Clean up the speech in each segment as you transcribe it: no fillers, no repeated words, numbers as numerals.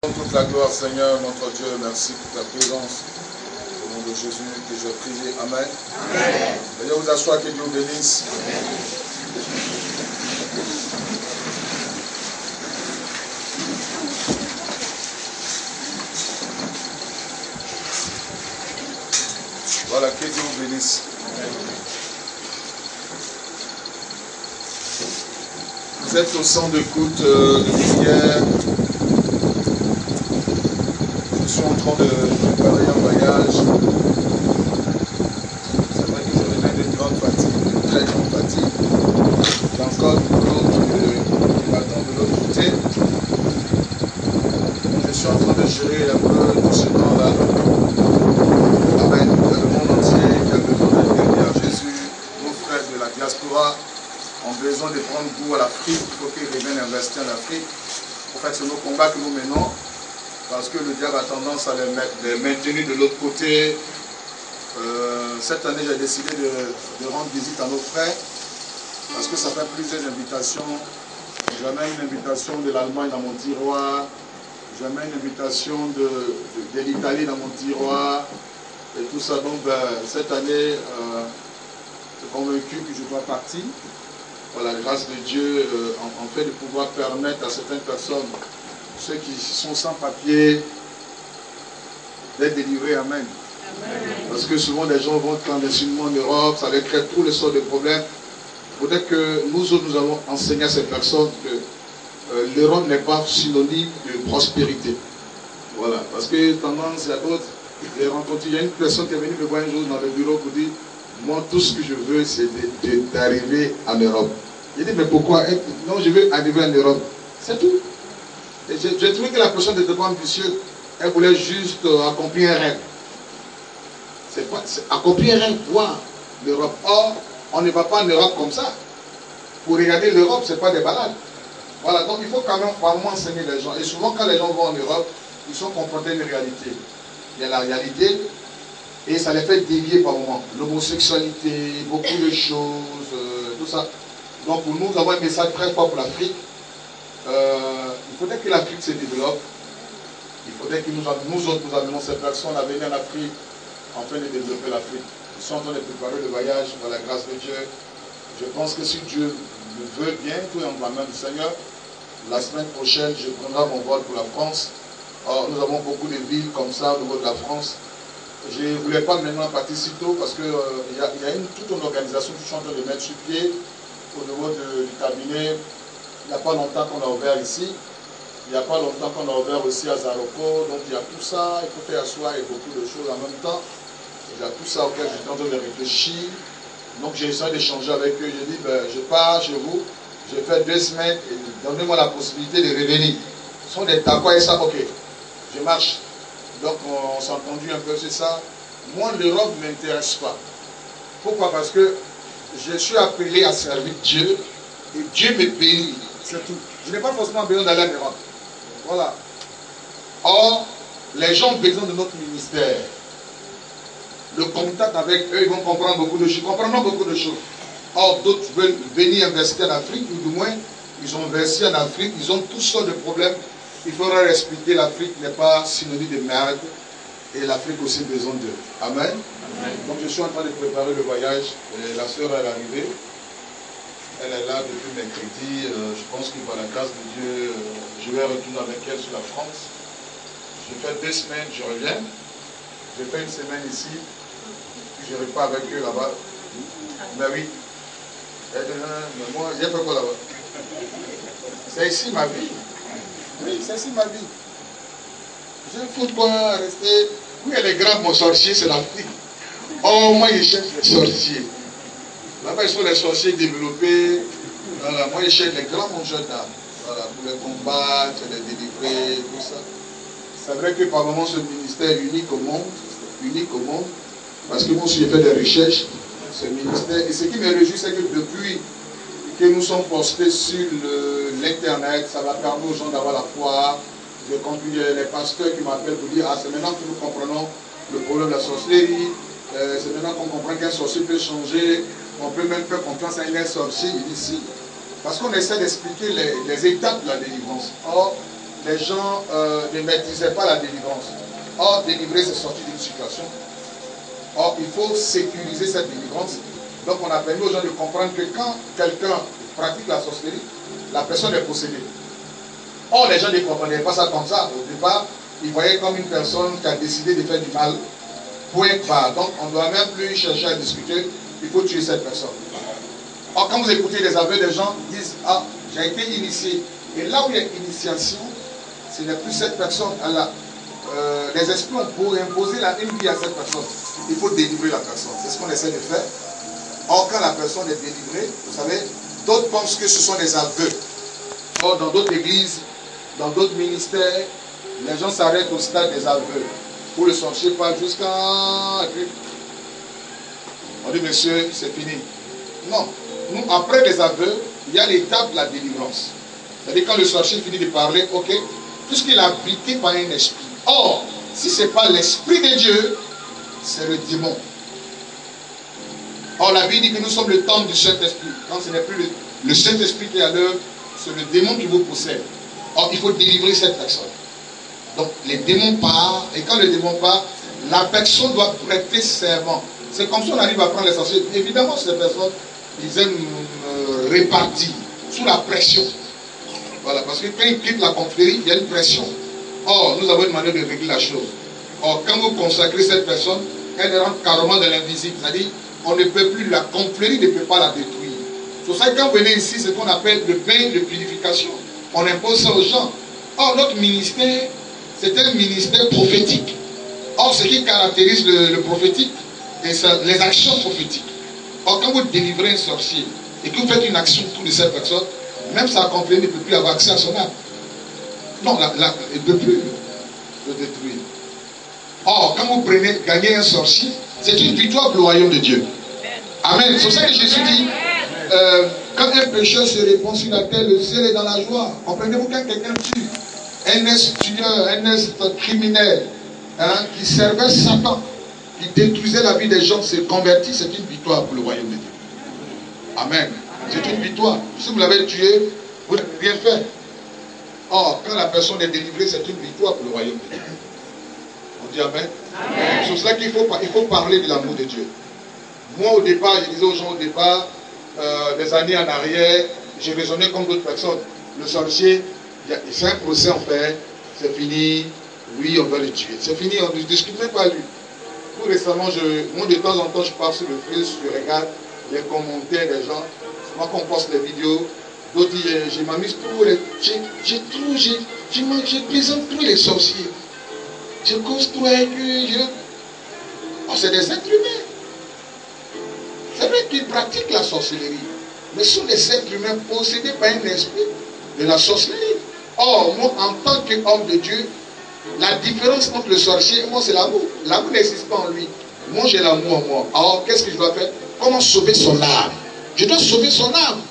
Toute la gloire, Seigneur, notre Dieu, merci pour ta présence. Au nom de Jésus, que je prie. Amen. Amen. Veuillez vous asseoir, que Dieu vous bénisse. Amen. Voilà, que Dieu vous bénisse. Amen. Vous êtes au centre d'écoute de prière. Je suis en train de préparer un voyage. C'est vrai que je reviens d'une grande fatigue, d'une très grande fatigue. J'ai encore du boulot qui m'attend de l'autre côté. Je suis en train de gérer un peu tout ce temps-là. Amen. Il y a le monde entier qui a besoin de venir à Jésus. Nos frères de la diaspora ont besoin de prendre goût à l'Afrique. Il faut qu'ils reviennent investir en Afrique. En fait, c'est nos combats que nous menons. Parce que le diable a tendance à les maintenir de l'autre côté. Cette année, j'ai décidé de rendre visite à nos frères. Parce que ça fait plusieurs invitations. J'amène une invitation de l'Allemagne dans mon tiroir. J'amène une invitation de l'Italie dans mon tiroir. Et tout ça. Donc, cette année, je suis convaincu que je dois partir. Voilà, la grâce de Dieu, en fait, de pouvoir permettre à certaines personnes, ceux qui sont sans papier, d'être délivrés. Amen. Amen. Parce que souvent les gens vont clandestinement en Europe, ça leur crée tous les sortes de problèmes. Il faudrait que nous autres, nous allons enseigner à ces personnes que l'Europe n'est pas synonyme de prospérité. Voilà. Parce que tendance, il y a d'autres, j'ai rencontré, il y a une personne qui est venue me voir un jour dans le bureau pour dire, moi tout ce que je veux c'est d'arriver en Europe. J'ai dit, mais pourquoi? Non, je veux arriver en Europe. C'est tout. J'ai trouvé que la personne n'était pas ambitieuse. Elle voulait juste accomplir un rêve. C'est pas accomplir un rêve, voir l'Europe. Or, on ne va pas en Europe comme ça. Pour regarder l'Europe, ce n'est pas des balades. Voilà, donc il faut quand même vraiment enseigner les gens. Et souvent, quand les gens vont en Europe, ils sont confrontés à une réalité. Il y a la réalité, et ça les fait dévier par moments. L'homosexualité, beaucoup de choses, tout ça. Donc pour nous, nous avons un message très fort pour l'Afrique. Il faudrait que l'Afrique se développe. Il faudrait que nous autres, nous amenons ces personnes à venir en Afrique afin de développer l'Afrique. Ils sont en train de préparer le voyage par la grâce de Dieu. Je pense que si Dieu le veut bien, tout est en la main du Seigneur. La semaine prochaine, je prendrai mon vol pour la France. Or, nous avons beaucoup de villes comme ça au niveau de la France. Je ne voulais pas maintenant partir si tôt parce qu'il y a toute une organisation qui est en train de mettre sur pied au niveau du cabinet. Il n'y a pas longtemps qu'on a ouvert ici. Il n'y a pas longtemps qu'on a ouvert aussi à Zaroko. Donc il y a tout ça. Il faut faire asseoir et beaucoup de choses en même temps. Il y a tout ça auquel je suis en train de réfléchir. Donc j'ai essayé d'échanger avec eux. J'ai dit, je pars chez vous. Je fais 2 semaines et donnez-moi la possibilité de revenir. Ce sont des d'accord et ça, ok. Je marche. Donc on s'est entendu un peu sur ça. Moi, l'Europe ne m'intéresse pas. Pourquoi? Parce que je suis appelé à servir Dieu et Dieu me bénit. C'est tout. Je n'ai pas forcément besoin d'aller en Europe. Voilà. Or, les gens ont besoin de notre ministère. Le contact avec eux, ils vont comprendre beaucoup de choses. Ils comprendront beaucoup de choses. Or, d'autres veulent venir investir en Afrique, ou du moins, ils ont investi en Afrique, ils ont toutes sortes de problèmes. Il faudra expliquer l'Afrique n'est pas synonyme de merde. Et l'Afrique aussi a besoin d'eux. Amen. Amen. Donc, je suis en train de préparer le voyage. Et la sœur est arrivée. Elle est là depuis mercredi. Je pense que par la grâce de Dieu, je vais retourner avec elle sur la France. Je fais 2 semaines, je reviens. Je fais 1 semaine ici. Puis je repars avec eux là-bas. Mais oui. Mais moi, j'ai fait quoi là-bas? C'est ici ma vie. Oui, c'est ici ma vie. Je ne fous pas rester. Oui, les grands, mon sorcier, c'est l'Afrique. Oh, moi, je cherche les sorciers. Là-bas, ils sont les sorciers développés. Voilà, moi, je cherche les grands mangeurs d'âme. Voilà, pour les combattre, les délivrer, tout ça. C'est vrai que par moments, ce ministère est unique au monde. Unique au monde. Parce que moi aussi, j'ai fait des recherches. Ce ministère. Et ce qui me réjouit, c'est que depuis que nous sommes postés sur l'Internet, ça va permettre aux gens d'avoir la foi. J'ai compris les pasteurs qui m'appellent pour dire, ah, c'est maintenant que nous comprenons le problème de la sorcellerie. C'est maintenant qu'on comprend qu'un sorcier peut changer. On peut même faire confiance à un sorcier ici. Parce qu'on essaie d'expliquer les étapes de la délivrance. Or, les gens ne maîtrisaient pas la délivrance. Or, délivrer, c'est sortir d'une situation. Or, il faut sécuriser cette délivrance. Donc, on a permis aux gens de comprendre que quand quelqu'un pratique la sorcellerie, la personne est possédée. Or, les gens ne comprenaient pas ça comme ça. Au départ, ils voyaient comme une personne qui a décidé de faire du mal. Point barre. Donc, on ne doit même plus chercher à discuter. Il faut tuer cette personne. Or, quand vous écoutez les aveux des gens, ils disent, ah, j'ai été initié. Et là où il y a initiation, ce n'est plus cette personne. Les esprits ont pour imposer une vie à cette personne. Il faut délivrer la personne. C'est ce qu'on essaie de faire. Or, quand la personne est délivrée, vous savez, d'autres pensent que ce sont des aveux. Or, dans d'autres églises, dans d'autres ministères, les gens s'arrêtent au stade des aveux. Pour le sorcier parle jusqu'à... On dit, monsieur, c'est fini. Non. Nous, après les aveux, il y a l'étape de la délivrance. C'est-à-dire quand le sorcier finit de parler, ok, puisqu'il est habité par un esprit. Or, si ce n'est pas l'esprit de Dieu, c'est le démon. Or, la Bible dit que nous sommes le temple du Saint-Esprit. Quand ce n'est plus le Saint-Esprit qui est à l'œuvre, c'est le démon qui vous possède. Or, il faut délivrer cette personne. Donc, les démons partent, et quand le démon part, la personne doit prêter serment. C'est comme ça qu'on arrive à prendre les sorciers. Évidemment, ces personnes, ils aiment répartir sous la pression. Voilà, parce que quand ils quittent la confrérie, il y a une pression. Or, nous avons une manière de régler la chose. Or, quand vous consacrez cette personne, elle rentre carrément dans l'invisible. C'est-à-dire, on ne peut plus, la confrérie ne peut pas la détruire. C'est pour ça que quand vous venez ici, c'est ce qu'on appelle le bain de purification. On impose ça aux gens. Or, notre ministère, c'est un ministère prophétique. Or, ce qui caractérise le prophétique, c'est les actions prophétiques. Or, quand vous délivrez un sorcier et que vous faites une action pour cette personne, même sa confrérie ne peut plus avoir accès à son âme. Non, elle ne peut plus le détruire. Or, quand vous gagnez un sorcier, c'est une victoire pour le royaume de Dieu. Amen. C'est pour ça que Jésus dit, quand un pécheur se répand sur la terre, le ciel est dans la joie. Comprenez-vous, quand quelqu'un tue un tueur, un criminel, qui servait Satan, qui détruisait la vie des gens, se convertit, c'est une victoire pour le royaume de Dieu. Amen. C'est une victoire. Si vous l'avez tué, vous n'avez rien fait. Or, quand la personne est délivrée, c'est une victoire pour le royaume de Dieu. On dit Amen. Amen. C'est cela qu'il faut parler de l'amour de Dieu. Moi, au départ, je disais aux gens, au départ, des années en arrière, j'ai raisonné comme d'autres personnes. Le sorcier, c'est un procès en fait, c'est fini, lui, on va le tuer. C'est fini, on ne discute même pas lui. Tout récemment, moi, de temps en temps, je pars sur le Facebook, je regarde les commentaires des gens. Moi, quand on poste les vidéos, d'autres disent, je m'amuse pour les... Je présente tous les sorciers. Je construis que oh, c'est des êtres humains. C'est vrai qu'ils pratiquent la sorcellerie, mais ce sont des êtres humains possédés par un esprit de la sorcellerie. Or, moi, en tant qu'homme de Dieu, la différence entre le sorcier et moi, c'est l'amour. L'amour n'existe pas en lui. Moi, j'ai l'amour en moi. Alors, qu'est-ce que je dois faire? Comment sauver son âme? Je dois sauver son âme.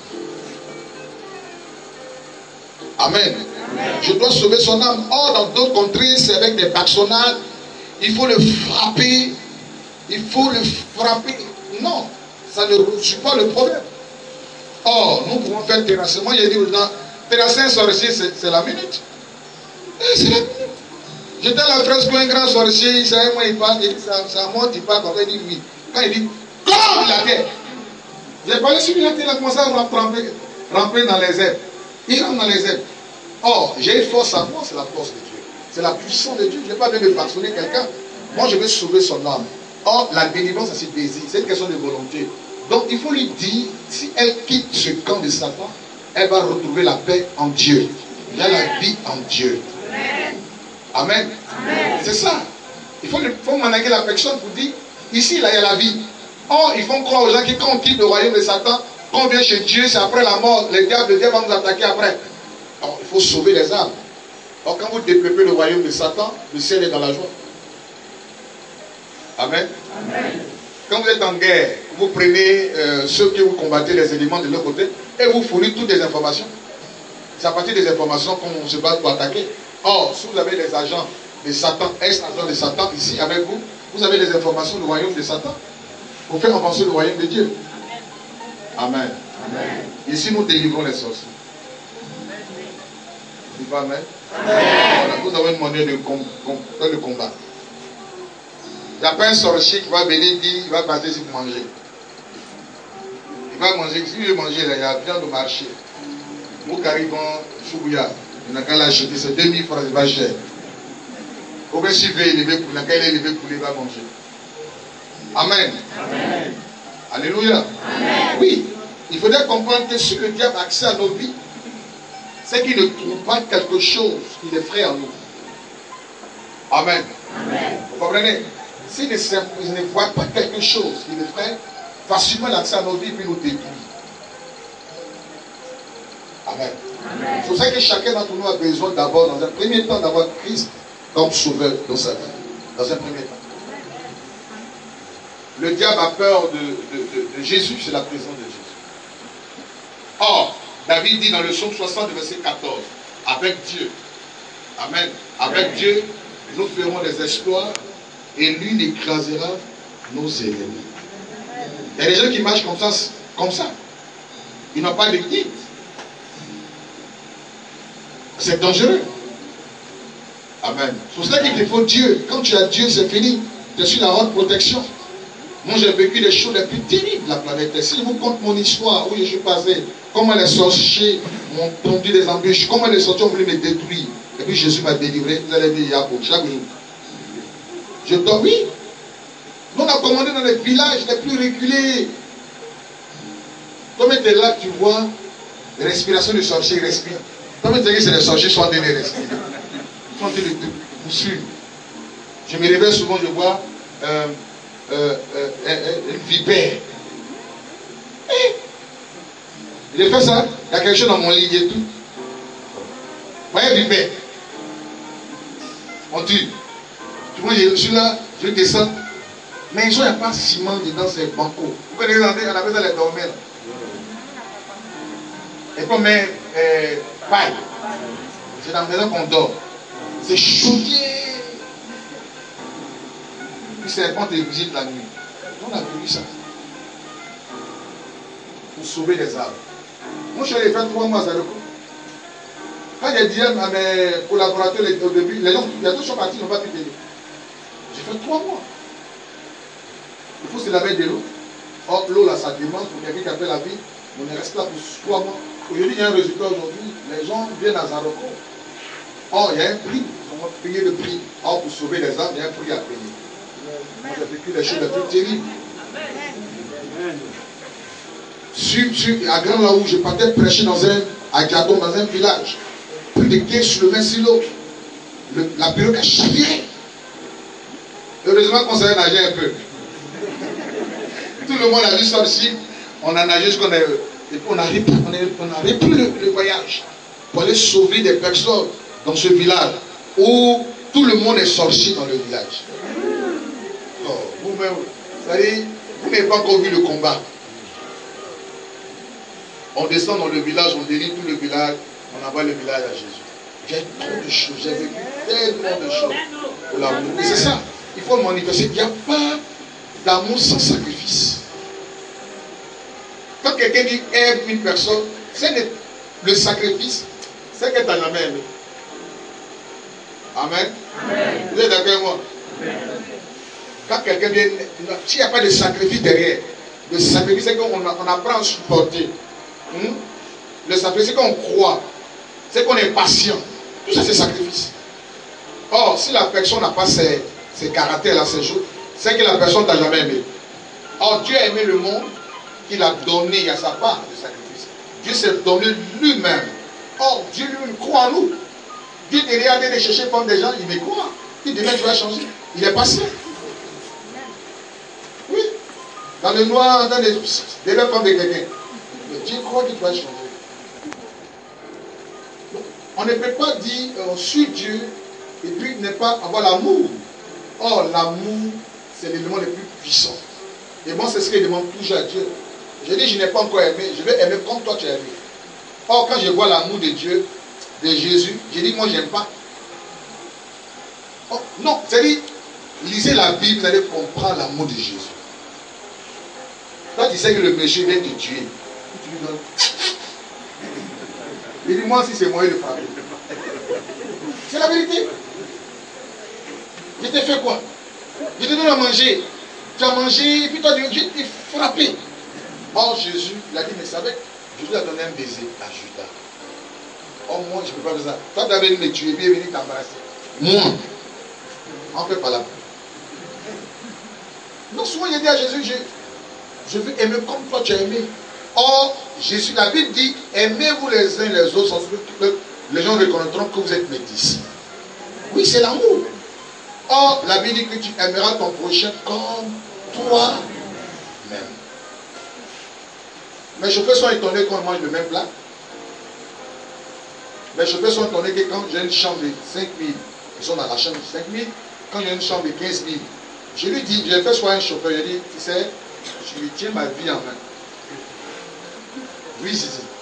Amen. Amen. Je dois sauver son âme. Or, dans d'autres contrées, c'est avec des bâtonnades. Il faut le frapper. Il faut le frapper. Non, ça ne résout pas le problème. Or, nous pouvons faire terrasser. Moi, j'ai dit aux gens, terrasser un sorcier, c'est la minute. C'est la minute. J'étais à la fresque pour un grand sorcier, il savait moi il parle, il dit ça monte, il parle, il dit oui. Quand il dit, comme la terre. J'ai parlé sur la terre, il a commencé à ramper dans les airs. Il rentre dans les airs. Or, j'ai une force à moi, c'est la force de Dieu. C'est la puissance de Dieu. Je n'ai pas besoin de bâtonner quelqu'un. Moi, je vais sauver son âme. Or, la délivrance, c'est ce désir. C'est une question de volonté. Donc, il faut lui dire, si elle quitte ce camp de Satan, elle va retrouver la paix en Dieu. Il y a la vie en Dieu. Amen. Amen. C'est ça. Il faut manager la personne pour dire, ici, là, il y a la vie. Or, ils font croire aux gens que quand on quitte le royaume de Satan, quand on vient chez Dieu, c'est après la mort. Le diable va nous attaquer après. Alors, il faut sauver les âmes. Or, quand vous dépeuplez le royaume de Satan, le ciel est dans la joie. Amen. Amen. Quand vous êtes en guerre, vous prenez ceux que vous combattez, les éléments de leur côté, et vous fournissez toutes les informations. C'est à partir des informations qu'on se bat pour attaquer. Or, si vous avez les agents de Satan, ex-agents de Satan ici avec vous, vous avez les informations du royaume de Satan pour faire avancer le royaume de Dieu. Amen. Amen. Amen. Ici, nous délivrons les sorciers. Amen. Voilà, vous avez demandé de le combat. Il n'y a pas un sorcier qui va venir dire, il va passer sur manger. Il va manger, si il veut manger, là, il y a bien de marché. Au Caribon, Choubouya, il n'a qu'à l'acheter, c'est 2000 francs, c'est pas cher. Au bien, s'il veut élever poulet, il n'a qu'à élever poulet, il va manger. Amen. Amen. Alléluia. Amen. Oui, il faudrait comprendre que si le diable a accès à nos vies, c'est qu'il ne trouve pas quelque chose qui l'effraie en nous. Amen. Amen. Vous comprenez? S'il ne voit pas quelque chose qui l'effraie, facilement l'accès à nos vies peut nous détruire. Amen. C'est pour ça que chacun d'entre nous a besoin d'abord, dans un premier temps, d'avoir Christ comme sauveur dans sa vie. Dans un premier temps. Le diable a peur de Jésus, c'est la présence de Jésus. Or, David dit dans le psaume 60, verset 14, avec Dieu, amen, avec Dieu, nous ferons des exploits et lui écrasera nos ennemis. Il y a des gens qui marchent comme ça. Ils n'ont pas de guide. C'est dangereux. Amen. C'est pour cela qu'il te faut Dieu. Quand tu as Dieu, c'est fini. Tu es sur la haute protection. Moi, j'ai vécu les choses les plus terribles de la planète. Si je vous conte mon histoire, où je suis passé, comment les sorciers m'ont tendu des embûches, comment les sorciers ont voulu me détruire, et puis Jésus m'a délivré, vous allez dire, Yahoo, chaque jour. Je dors, oui. Nous, on a commandé dans les villages les plus reculés. Toi, tu es là, tu vois, la respiration du sorcier, il respire. Toi, tu dis, c'est les sorciers qui sont en train de respirer. Ils sont en train de poursuivre. Je me réveille souvent, je vois une vipère. J'ai fait ça, il y a quelque chose dans mon lit et tout. Vous voyez, vipère. On tue. Tu vois, je suis là, je descends. Mais il n'y a pas de ciment dedans, c'est banco. Vous pouvez regarder, on appelle ça les dormeurs. Et puis on met paille. C'est dans la maison qu'on dort. C'est chaudier. Puis c'est quand tu visites la nuit. On a vu ça. Pour sauver les arbres. Moi, je suis allé faire 3 mois à Zareko. Quand j'ai dit à mes collaborateurs au début, les gens, il y a tous sont partis, ils n'ont pas pu payer. J'ai fait 3 mois. Il faut se laver de l'eau. Or, l'eau, là, ça demande pour quelqu'un qui a fait la vie. On est resté là pour 3 mois. Aujourd'hui, il y a un résultat aujourd'hui. Les gens viennent à Zareko. Or, il y a un prix. Ils ont payé le prix. Or, pour sauver les arbres, il y a un prix à payer. Moi, j'ai vécu les choses les plus terribles. À Grand Laou, je partais prêcher à Gadon, dans un village. Prédiquer sur le Mesilo. La perruque a chaviré. Heureusement qu'on savait nager un peu. Tout le monde a vu ça aussi. On a nagé jusqu'on est. Et puis on a repris le voyage pour aller sauver des personnes dans ce village où tout le monde est sorti dans le village. Oh, vous-même, vous n'avez pas encore vu le combat. On descend dans le village, on délivre tout le village, on envoie le village à Jésus. J'ai trop de choses, j'ai vécu tellement de choses pour l'amour. Et c'est ça, il faut le manifester. Il n'y a pas d'amour sans sacrifice. Quand quelqu'un dit aime une personne, c'est le sacrifice, c'est qu'elle t'a jamais aimé. Amen. Amen. Vous êtes d'accord avec moi? Amen. Quand quelqu'un vient, s'il n'y a pas de sacrifice derrière, le sacrifice c'est qu'on apprend à supporter. Le sacrifice c'est qu'on croit, c'est qu'on est patient. Tout ça c'est sacrifice. Or, si la personne n'a pas ses caractères-là, ces choses, c'est que la personne ne t'a jamais aimé. Or, Dieu a aimé le monde, il a donné à sa part de sacrifice. Dieu s'est donné lui-même. Or, Dieu lui croit en nous. Dieu est regardé de chercher comme des gens, il me croit. Il demain tu vas changer. Il est passé. Oui. Dans le noir, dans les belles femmes de quelqu'un. Mais Dieu croit qu'il va changer. On ne peut pas dire on suit Dieu et puis ne pas avoir l'amour. Or, l'amour, c'est l'élément le plus puissant. Et moi, c'est ce que je demande toujours à Dieu. Je dis, je n'ai pas encore aimé, je vais aimer comme toi tu as aimé. Or, quand je vois l'amour de Dieu, de Jésus, je dis, moi, je n'aime pas. Oh, non, c'est-à-dire, lisez la Bible, vous allez comprendre l'amour de Jésus. Quand tu sais que le péché vient te tuer, tu lui donnes. Il dit, moi, si c'est moi, il le frappe. C'est la vérité. Je t'ai fait quoi? Je te donne à manger. Tu as mangé, puis toi, je t'ai frappé. Or, Jésus, il a dit, mais savez, Jésus a donné un baiser à Judas. Or, moi, je ne peux pas faire ça. Toi, tu as venu me tuer, puis il est venu t'embrasser. Moi, on ne fait pas la peau. Non, souvent, il a dit à Jésus, je veux aimer comme toi, tu as aimé. Or, Jésus, la Bible dit, aimez-vous les uns les autres, sans que les gens reconnaîtront que vous êtes métis. Oui, c'est l'amour. Or, la Bible dit que tu aimeras ton prochain comme toi-même. Mes chauffeurs sont étonnés quand on mange le même plat. Mes chauffeurs sont étonnés que quand j'ai une chambre de 5 000, ils sont dans la chambre de 5 000. Quand il y a une chambre de 15 000, je lui dis, je fais soit un chauffeur, je lui dis, tu sais, je lui tiens ma vie en main. Oui, c'est ça.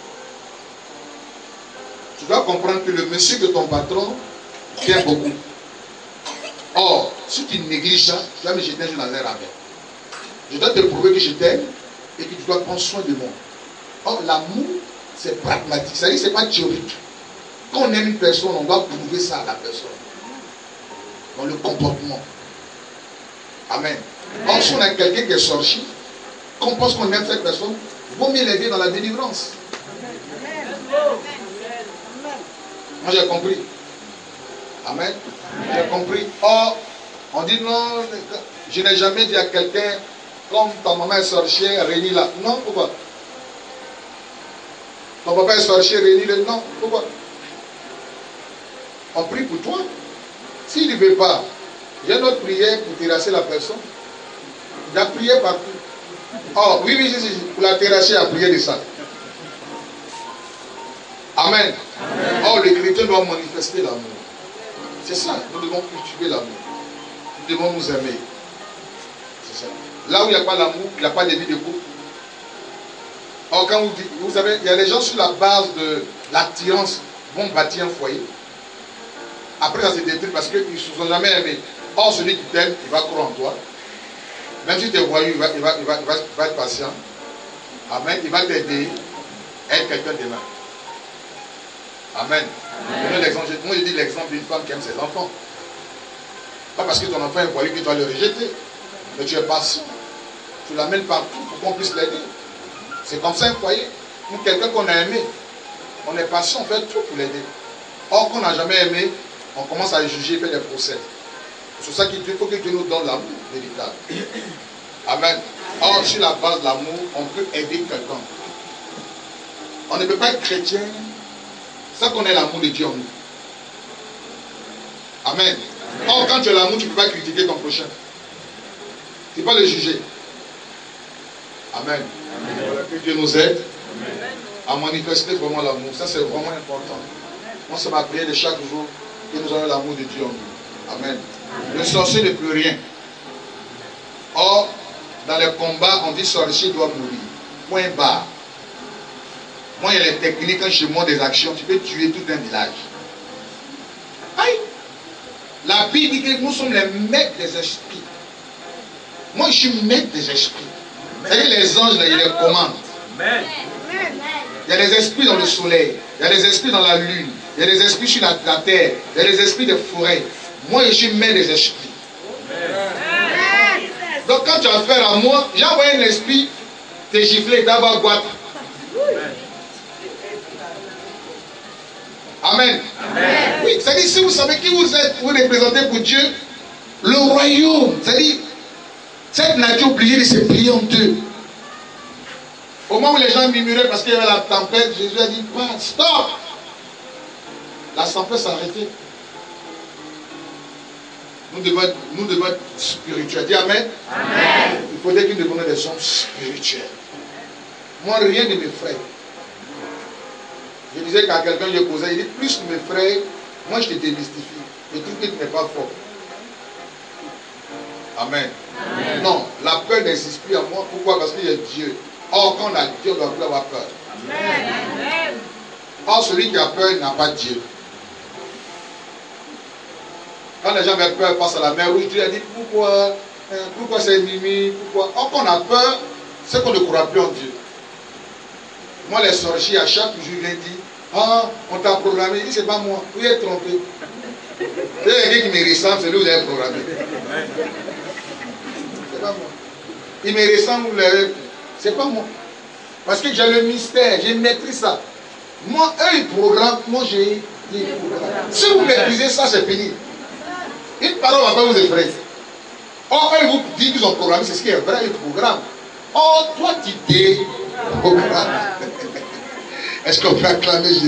Tu dois comprendre que le monsieur de ton patron t'aime beaucoup. Or, si tu négliges ça, tu vas me jeter un jour dans l'air avec. Je dois te prouver que je t'aime et que tu dois prendre soin de moi. Or, l'amour, c'est pragmatique. C'est-à-dire que ce n'est pas théorique. Quand on aime une personne, on doit prouver ça à la personne. Dans le comportement. Amen. Or, si on a quelqu'un qui est sorti, qu'on pense qu'on aime cette personne, il vaut mieux l'aider dans la délivrance. Moi, j'ai compris. Amen. J'ai compris. Or, on dit non, je n'ai jamais dit à quelqu'un, comme ta maman est sorcière, réunis-la. Non, pourquoi? Ton papa est sorcier, réunis-le. Non, pourquoi? On prie pour toi. S'il ne veut pas, il y a une autre prière pour terrasser la personne. Il a prié partout. Oh, oui, pour la terrasser, il a prié de ça. Amen. Oh, les chrétiens doivent manifester l'amour. C'est ça, nous devons cultiver l'amour. Nous devons nous aimer. C'est ça. Là où il n'y a pas l'amour, il n'y a pas de vie de couple. Or, quand vous dites, vous savez, il y a des gens sur la base de l'attirance vont bâtir un foyer. Après, ça se détruit parce qu'ils ne se sont jamais aimés. Or, celui qui t'aime, il va croire en toi. Même si tu es voyou, il va être patient. Amen. Il va t'aider à être quelqu'un d'aimer. Amen. Moi, je dis l'exemple d'une femme qui aime ses enfants. Pas parce que ton enfant est voyou que tu dois le rejeter. Mais tu es patient. Tu l'amènes partout pour qu'on puisse l'aider. C'est comme ça un foyer. Pour quelqu'un qu'on a aimé, on est patient, on fait tout pour l'aider. Or, qu'on n'a jamais aimé, on commence à juger et faire des procès. C'est pour ça qu'il faut que Dieu nous donne l'amour véritable. Amen. Or, sur la base de l'amour, on peut aider quelqu'un. On ne peut pas être chrétien sans qu'on ait l'amour de Dieu en nous. Amen. Or, quand tu as l'amour, tu ne peux pas critiquer ton prochain. Tu ne peux pas le juger. Amen. Voilà, que Dieu nous aide à manifester vraiment l'amour. Ça, c'est vraiment important. Moi, c'est ma prière de chaque jour que nous ayons l'amour de Dieu en nous. Amen. Le sorcier ne peut rien. Or, dans les combats, on dit sorcier doit mourir. Point barre. Moi, il y a les techniques, quand je montre des actions, tu peux tuer tout un village. Aïe! La Bible dit que nous sommes les maîtres des esprits. Moi, je suis maître des esprits. C'est-à-dire les anges, là, ils les commandent. Il y a des esprits dans le soleil, il y a des esprits dans la lune, il y a des esprits sur la terre, il y a des esprits des forêts. Moi, je suis maître des esprits. Donc, quand tu as affaire à moi, j'ai envoyé un esprit, t'es giflé, d'abord boîte. Amen. Oui, c'est-à-dire, si vous savez qui vous êtes, vous représentez pour Dieu, le royaume, c'est-à-dire, cette nature obligée de se plier en deux. Au moment où les gens murmuraient parce qu'il y avait la tempête, Jésus a dit, pas, stop! La tempête s'est arrêtée. Nous devons être spirituels. Dis Amen. Amen. Il faudrait que nous devenions des hommes spirituels. Moi, rien ne m'effraie. Je disais qu'à quelqu'un, je posais, il dit, plus tu m'effraies, moi je te démystifie. Je trouve que tu n'es pas fort. Amen. Amen. Non, la peur n'existe plus à moi. Pourquoi? Parce qu'il y a Dieu. Or, quand on a Dieu, on ne doit plus avoir peur. Amen. Or, celui qui a peur n'a pas Dieu. Quand les gens avaient peur face à la mer rouge, Dieu a dit pourquoi c'est Mimi, pourquoi? Or, quand on a peur, c'est qu'on ne croit plus en Dieu. Moi, les sorciers, à chaque jour, je leur dis, Ah, on t'a programmé. Il dit, c'est pas moi. Vous êtes trompé. Il y a quelqu'un qui me ressemble, c'est lui que vous avez programmé. C'est pas moi. Il me ressemble, vous l'avez. C'est pas moi. Parce que j'ai le mystère, j'ai maîtrisé ça. Moi, eux, ils programment, moi, j'ai des programmes. Si vous maîtrisez ça, c'est fini. Une parole ne va pas vous effrayer. Or, eux, ils vous disent qu'ils ont programmé, c'est ce qui est vrai, ils programment. Or, toi, tu déprogrammes. Est-ce qu'on peut acclamer Jésus?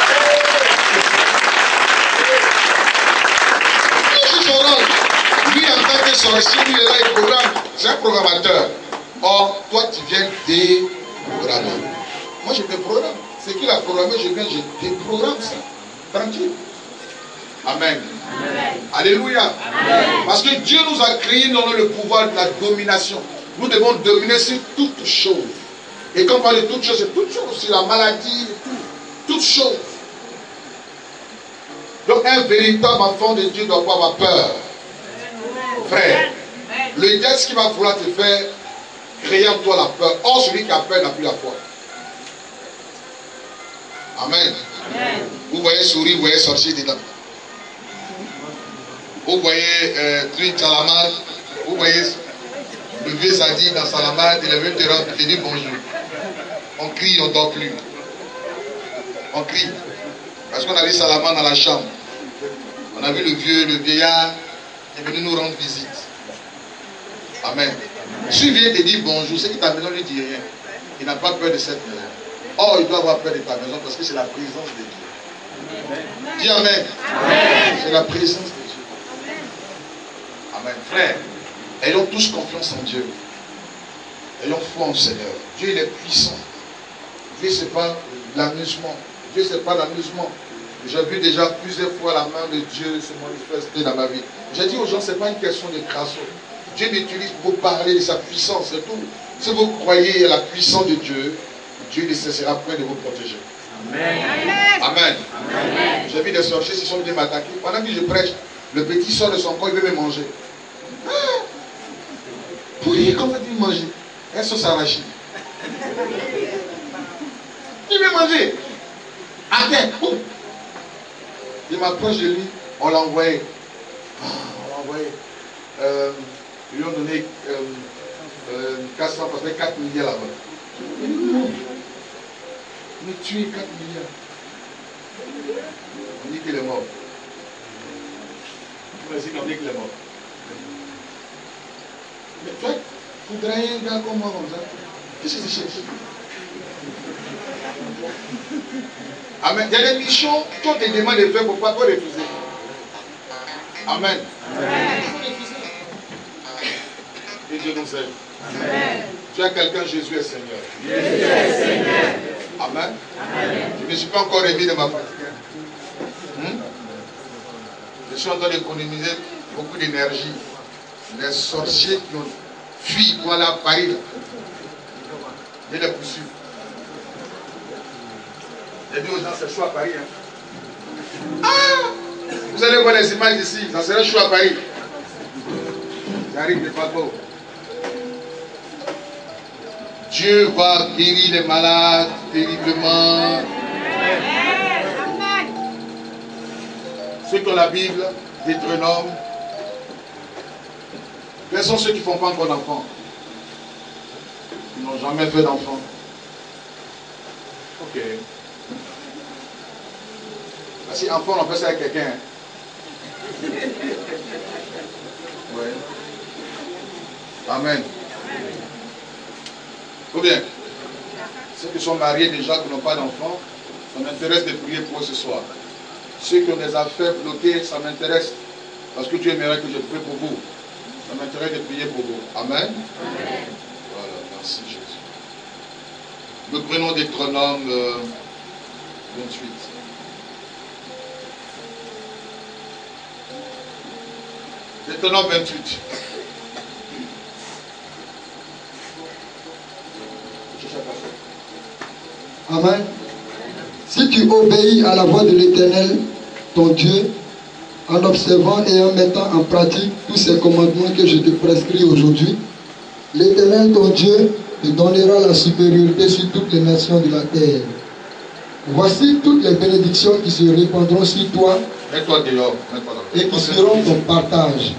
C'est son rôle. Lui, en tant que sorcier, lui, il est là, il programme. C'est un programmateur. Or, toi, tu viens déprogrammer. Moi, je déprogramme. C'est qu'il a programmé, je viens, je déprogramme ça. Tranquille. Amen. Amen. Alléluia. Amen. Parce que Dieu nous a créé dans le pouvoir de la domination. Nous devons dominer sur toutes choses. Et quand on parle de toutes choses, c'est toutes choses. C'est la maladie, toutes choses. Donc un véritable enfant de Dieu ne doit pas avoir peur. Frère, le diable, ce qui va vouloir te faire, créer en toi la peur. Or, celui qui a peur n'a plus la foi. Amen. Amen. Vous voyez souris, vous voyez sorcier dedans. Vous voyez truc Salamad, vous voyez le vieux Zadi dans Salamad, il est venu te rendre, il te dit bonjour. On crie, on ne dort plus. On crie. Parce qu'on a vu Salamad dans la chambre. On a vu le vieillard qui est venu nous rendre visite. Amen. Si il vient te dire bonjour, c'est que ta maison ne lui dit rien. Il n'a pas peur de cette maison. Or, il doit avoir peur de ta maison parce que c'est la présence de Dieu. Dis Amen. Amen. C'est la présence de Dieu. Amen. Frère, ayons tous confiance en Dieu. Ayons foi en Seigneur. Dieu, il est puissant. Dieu, ce n'est pas l'amusement. Dieu, ce n'est pas l'amusement. J'ai vu déjà plusieurs fois la main de Dieu se manifester dans ma vie. J'ai dit aux gens, ce n'est pas une question de crasso. Dieu m'utilise pour parler de sa puissance, c'est tout. Si vous croyez à la puissance de Dieu, Dieu ne cessera point de vous protéger. Amen. Amen. Amen. J'ai vu des sorciers qui sont venus m'attaquer. Pendant que je prêche, le petit sort de son corps, il veut me manger. Ah, pour lui, comment va-t-il manger? Un sauce arachide. Il veut manger. À terre. Je m'approche de lui, on l'a envoyé. On l'a envoyé. Ils lui ont donné 400, parce que 4 milliards là-bas. Mais tuer 4 milliards. On dit qu'il est mort. On dit qu'il est mort. Mais toi, tu voudrais un gars comme moi comme ça? Qu'est-ce que tu cherches? Amen. Il y a des missions qu'on te demande de faire pour ne pas refuser. Amen. Amen. Et Dieu nous aime. Amen. Tu as quelqu'un, Jésus est Seigneur. Jésus est Seigneur. Amen. Amen. Je ne me suis pas encore réveillé de ma fatigue. Je suis en train d'économiser beaucoup d'énergie. Les sorciers qui ont fui pour aller à Paris, je les poursuis. J'ai dit aux gens, c'est chaud à Paris. Hein. Ah, vous allez voir les images ici, ça serait chaud à Paris. J'arrive de Paco. Dieu va guérir les malades terriblement. Ceux qui ont la Bible, Deutéronome, quels sont ceux qui ne font pas encore d'enfants? Ils n'ont jamais fait d'enfants. Ok. Parce qu'enfant, on fait ça avec quelqu'un. Oui. Amen. Ou bien, ceux qui sont mariés déjà, qui n'ont pas d'enfants, ça m'intéresse de prier pour eux ce soir. Ceux qui ont des affaires bloquées, ça m'intéresse. Parce que Dieu aimerait que je prie pour vous. Ça m'intéresse de prier pour vous. Amen. Amen. Voilà, merci Jésus. Nous prenons Deutéronome 28. Deutéronome 28. Amen. Si tu obéis à la voix de l'Éternel, ton Dieu, en observant et en mettant en pratique tous ces commandements que je te prescris aujourd'hui, l'Éternel, ton Dieu, te donnera la supériorité sur toutes les nations de la terre. Voici toutes les bénédictions qui se répandront sur toi Mets-toi dehors. et qui seront ton partage.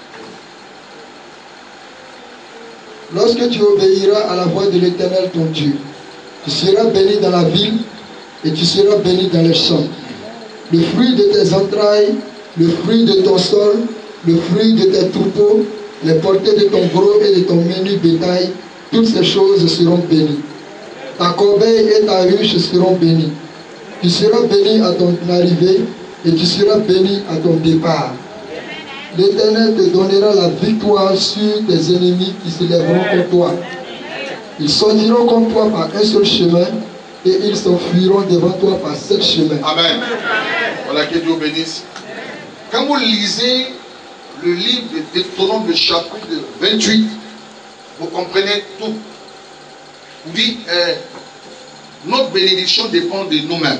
Lorsque tu obéiras à la voix de l'Éternel ton Dieu, tu seras béni dans la ville et tu seras béni dans les champs. Le fruit de tes entrailles, le fruit de ton sol, le fruit de tes troupeaux, les portées de ton gros et de ton menu bétail, toutes ces choses seront bénies. Ta corbeille et ta ruche seront bénies. Tu seras béni à ton arrivée et tu seras béni à ton départ. L'Éternel te donnera la victoire sur tes ennemis qui se lèveront contre toi. Ils sortiront contre toi par un seul chemin et ils s'enfuiront devant toi par 7 chemins. Amen. Voilà, que Dieu bénisse. Quand vous lisez le livre de Deutéronome, le chapitre 28, vous comprenez tout. Vous dites, notre bénédiction dépend de nous-mêmes.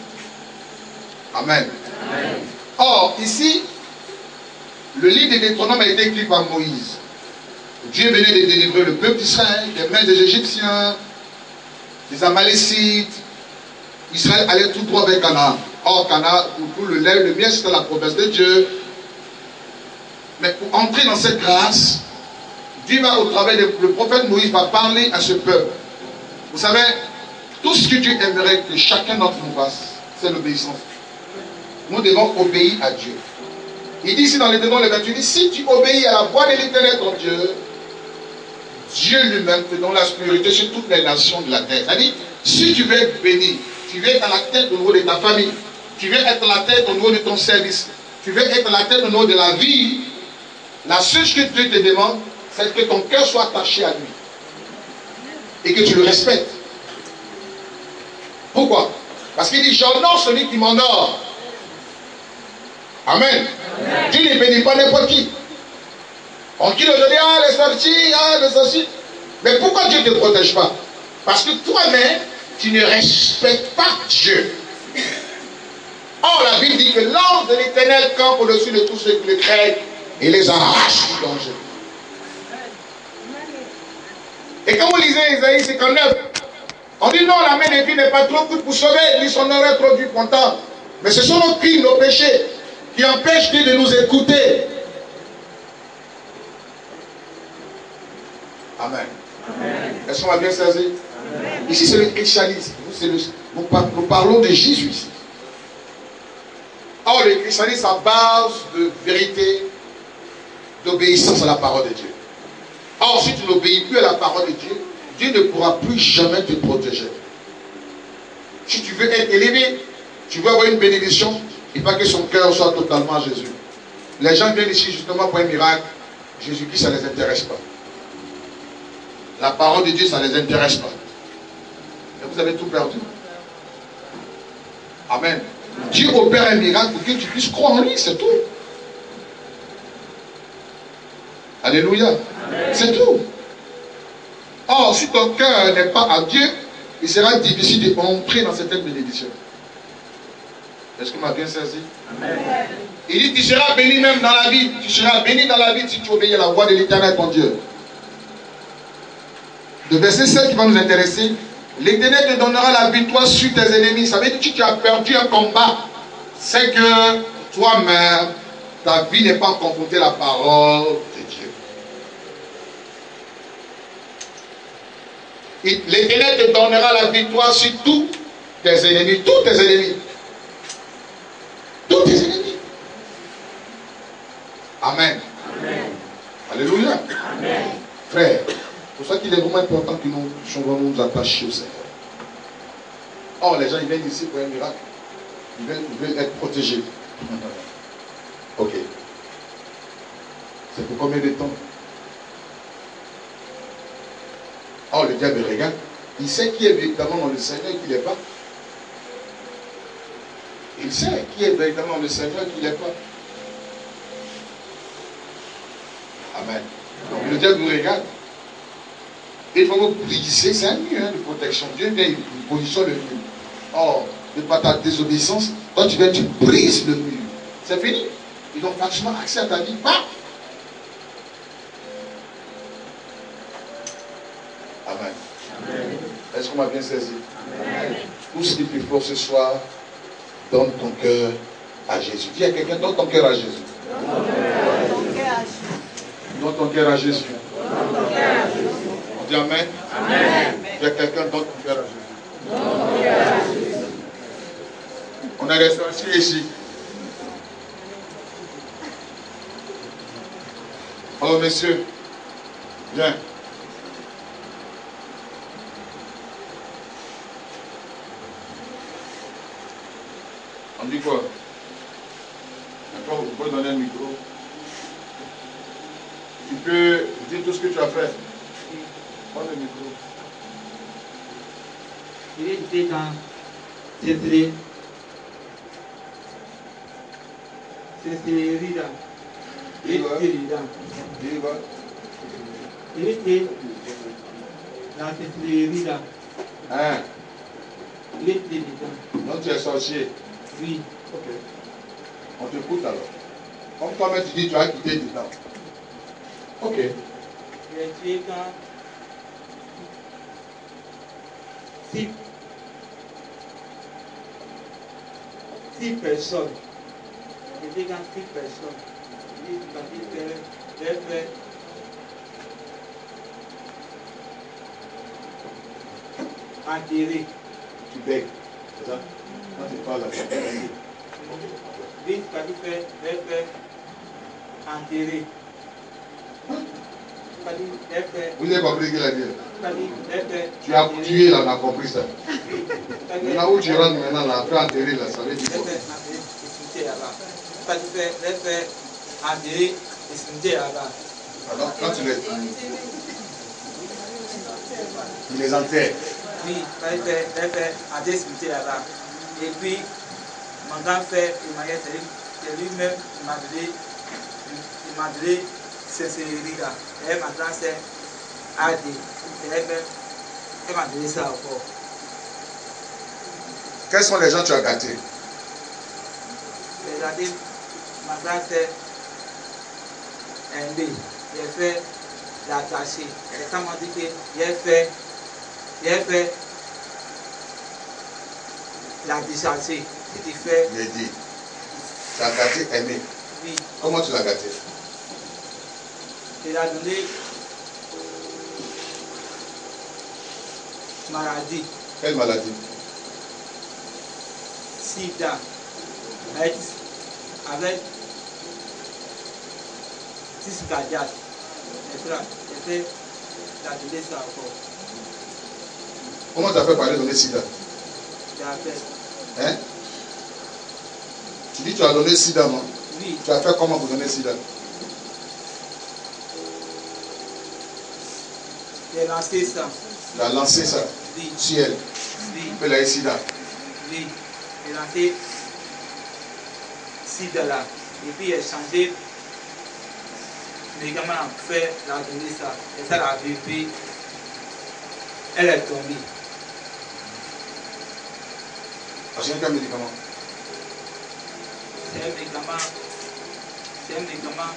Amen. Amen. Or, ici, le livre de Deutéronome a été écrit par Moïse. Dieu venait de délivrer le peuple d'Israël des mains des Égyptiens, des Amalécites. Israël allait tout droit vers Canaan. Or, Canaan, pour tout le lait, le miel, c'était la promesse de Dieu. Mais pour entrer dans cette grâce, Dieu va, au travers le prophète Moïse, va parler à ce peuple. Vous savez, tout ce que Dieu aimerait que chacun d'entre nous fasse, c'est l'obéissance. Nous devons obéir à Dieu. Il dit ici dans les Deutéronome 28, il dit, si tu obéis à la voix de l'Éternel ton Dieu, Dieu lui-même te donne la sécurité sur toutes les nations de la terre. C'est-à-dire, si tu veux être béni, tu veux être à la tête au niveau de ta famille, tu veux être à la tête au niveau de ton service, tu veux être à la tête au niveau de la vie, la seule chose que Dieu te demande, c'est que ton cœur soit attaché à lui. Et que tu le respectes. Pourquoi? Parce qu'il dit, j'honore celui qui m'honore. Amen. Amen. Dieu ne bénit pas n'importe qui. On dit aujourd'hui, ah les sorties, ah les sorties. Mais pourquoi Dieu ne te protège pas? Parce que toi-même, tu ne respectes pas Dieu. Or, la Bible dit que l'ange de l'Éternel campe au-dessus de tous ceux qui le craignent et les arrache du danger. Et quand vous lisez Isaïe 59, on dit non, la main de Dieu n'est pas trop courte pour sauver, ni son oreille trop dure pour entendre. Mais ce sont nos crimes, nos péchés, qui empêchent Dieu de nous écouter. Amen. Est-ce qu'on va bien saisir? Ici, c'est le christianisme. Nous parlons de Jésus ici. Or, le christianisme à base de vérité, d'obéissance à la parole de Dieu. Or, si tu n'obéis plus à la parole de Dieu, Dieu ne pourra plus jamais te protéger. Si tu veux être élevé, tu veux avoir une bénédiction, il faut que son cœur soit totalement à Jésus. Les gens viennent ici justement pour un miracle. Jésus-Christ, ça ne les intéresse pas. La parole de Dieu, ça ne les intéresse pas. Et vous avez tout perdu. Amen. Dieu opère un miracle pour que tu puisses croire en lui, c'est tout. Alléluia. C'est tout. Or, si ton cœur n'est pas à Dieu, il sera difficile d'entrer dans cette bénédiction. Est-ce que m'a bien saisi? Amen. Il dit, tu seras béni même dans la vie. Tu seras béni dans la vie si tu obéis à la voix de l'Éternel ton Dieu. Le verset 7 qui va nous intéresser. L'Éternel te donnera la victoire sur tes ennemis. Ça veut dire que tu as perdu un combat. C'est que toi-même, ta vie n'est pas confrontée à la parole de Dieu. L'Éternel te donnera la victoire sur tous tes ennemis. Tous tes ennemis. Tous tes ennemis. Amen. Amen. Alléluia. Amen. Frère, c'est pour ça qu'il est vraiment important que nous soyons nous attachés au Seigneur. Or, les gens ils viennent ici pour un miracle. Ils veulent être protégés. Ok. C'est pour combien de temps? Or, le diable regarde. Il sait qui est véritablement dans le Seigneur et qui n'est pas. Il sait qui est véritablement dans le Seigneur et qui n'est pas. Amen. Donc, le diable nous regarde. Il faut vous briser, c'est un mur de protection. Dieu vient, il positionne le mur. Or, de par ta désobéissance, toi tu viens, tu brises le mur. C'est fini. Ils ont facilement accès à ta vie. Bah. Amen. Amen. Est-ce qu'on m'a bien saisi? Amen. Tout ce qu'il te faut ce soir, donne ton cœur à Jésus. Dis à quelqu'un, donne ton cœur à Jésus. Donne ton cœur à Jésus. On dit amen. Dis à quelqu'un, donne ton cœur à Jésus. On est resté assis ici. Alors, messieurs, viens. On dit quoi? D'accord, vous pouvez donner le micro. Tu peux dire tout ce que tu as fait. Prends le micro. Il était dans cette Rida. Il était dans cette Rida. Hein? Il était dedans. Donc tu es sorcier. Oui. Ok. On t'écoute alors. Comme toi-même tu dis, tu as quitté dedans. Ok. Il était dans 6 personnes. Il était dans 6 personnes. Il fait enterrer. Tu bègues. C'est ça? Quand tu parles là, tu bègues. Oui, fait enterrer. Vous avez compris ce qu'il a dit? Tu as tué là, on a compris ça. Là où tu rentres maintenant, là, après enterrer là, ça veut dire quoi? Alors, quand tu les enterres. Oui, il fait enterrer là-bas. Et puis, mon grand frère, c'est lui-même, il m'a donné cette série-là. Et ma grande sœur a dit, elle m'a donné ça encore. Quels sont les gens que tu as gâtés? J'ai gâté ma grande sœur Mb. J'ai fait la tâcher. Et ça m'a dit que j'ai fait la décharger. Si tu fais. J'ai dit. Tu as gâté Aimé. Oui. Comment tu l'as gâté? Il a donné maladie. Quelle maladie? Sida. Avec 6 cardiaques. Il a donné ça encore. Comment tu as fait pour aller donner sida? J'ai fait. Hein? Tu dis que tu as donné sida, non? Oui. Tu as fait comment pour donner sida? J'ai lancé ça. Tu as lancé ça? Oui. Sur elle? Oui. Tu as eu sida? Oui. J'ai lancé sida là. Et puis j'ai changé mes gamins ont fait la donner ça. Et ça l'a bébé. Elle est tombée. C'est quel médicament? C'est un médicament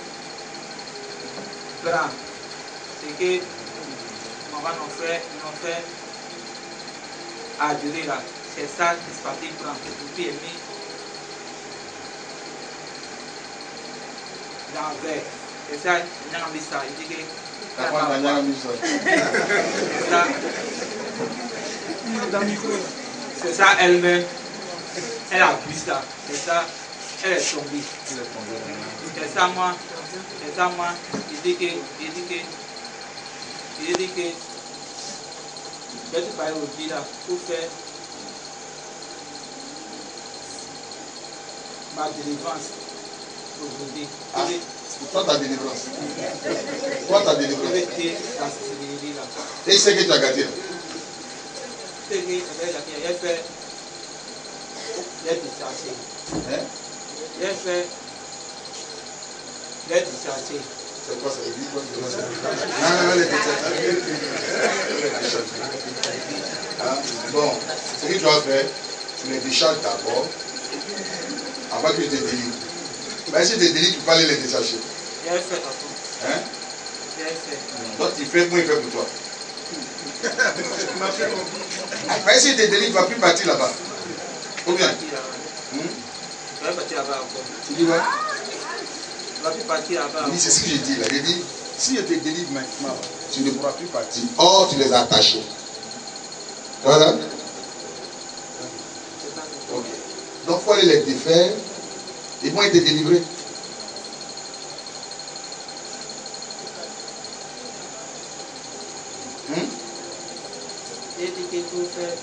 blanc. C'est que maman nous fait à durer là. C'est ça qui se passe blanc. Et puis elle met dans le verre. Et ça, il a mis ça. Il dit que c'est ça elle-même. Elle a bu ça. C'est ça. Elle est tombée. C'est ça moi. Il dit que je vais te parler au dit là pour faire ma délivrance aujourd'hui. Toi ta délivrance. Toi ta délivrance. Et c'est que tu as gâté. C'est que j'ai fait les déchargés. J'ai fait les déchargés. C'est quoi ça? Dis quoi? Non, les déchargés. Bon, ce que tu as fait, tu les décharges d'abord, avant que je te délivre. Mais si tu te délivres, tu peux aller les décharger. J'ai fait à tout. Hein? J'ai fait. Donc tu fais, moi il fait pour toi. Après, s'il te délivre, il ne va plus partir là-bas. Ou bien? Je vais partir là-bas encore. Tu dis quoi? Je ne vais plus partir là-bas. C'est ce que je dis là. Je dis, si je te délivre maintenant, tu ne pourras plus partir. Or, tu les as attachés. Voilà. Ok. Donc, il faut aller les défaire. Ils vont être délivrés. Et dit qu'il faut faire.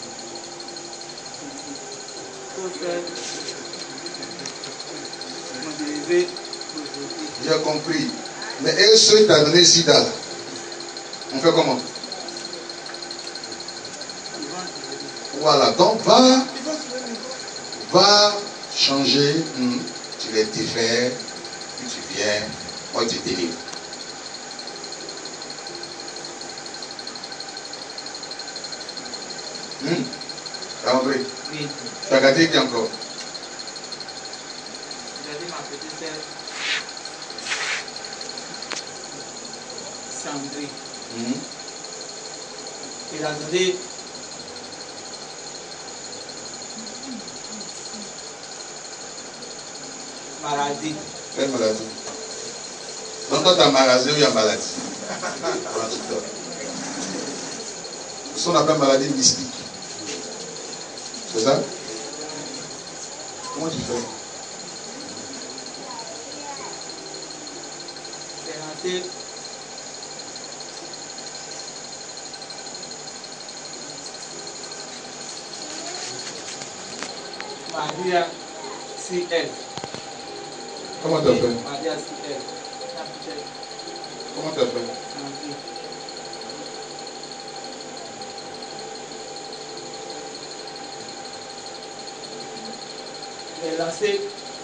Me délivrer aujourd'hui. J'ai compris. Mais eux, ceux qui t'ont donné Sida, on fait comment? Voilà. Donc, va changer. Tu les défais. Puis tu viens. Moi, tu te délivres. T'as compris? Oui. Tu as gardé qui encore? J'ai dit ma petite sœur Sandrine. Il a donné maladie. Quelle maladie? Donc toi, tu as maladie ou il y a maladie? Ce qu'on appelle maladie mystique. C'est ça? Comment tu fais? C'est lancé Maria CL. Comment tu as fait? Maria CL. Comment tu as fait? J'ai lancé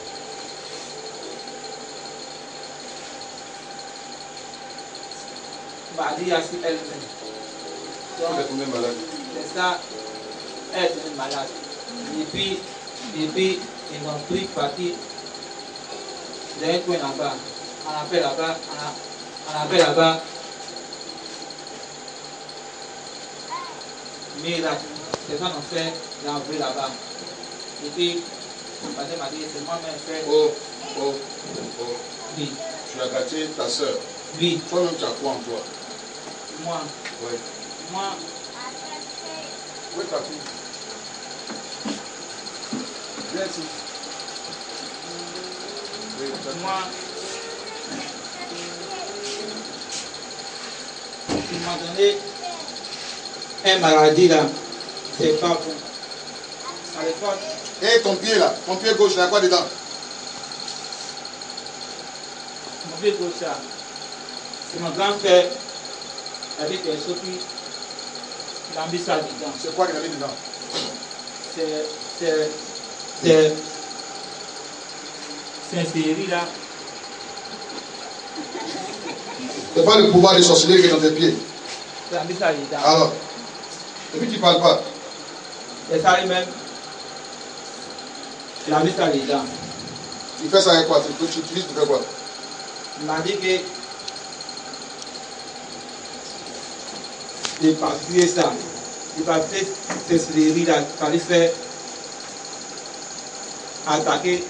Maria CL elle-même. Donc, c'est ça, elle est malade. Et puis, ils m'ont pris parti d'un coin là-bas. On appelle là-bas, miracle. C'est ça qu'on fait l'enlever là-bas. Et puis, parce qu'elle m'a dit, c'est moi-même fait. Oui. Tu as gâté ta soeur. Oui. Toi-même, tu as quoi en toi? Moi. Oui. Moi. Où est ta fille? Viens ici. Oui, moi. Il m'a donné une maladie là. C'est pas bon. À l'époque. Et ton pied là, ton pied gauche, il y a quoi dedans? Mon pied gauche là. C'est mon grand-père avec les sorties. Il a mis ça dedans. C'est quoi qu'il a mis dedans? C'est une série là. C'est pas le pouvoir des sorciers qui est dans tes pieds. Il a mis ça dedans. Alors, et puis tu parles pas. Et ça lui-même. Il a mis ça dedans. Tu fais ça avec quoi? Tu utilises pour faire quoi? Il m'a dit que il partait ça. Il partait cette série là. Il fallait faire attaquer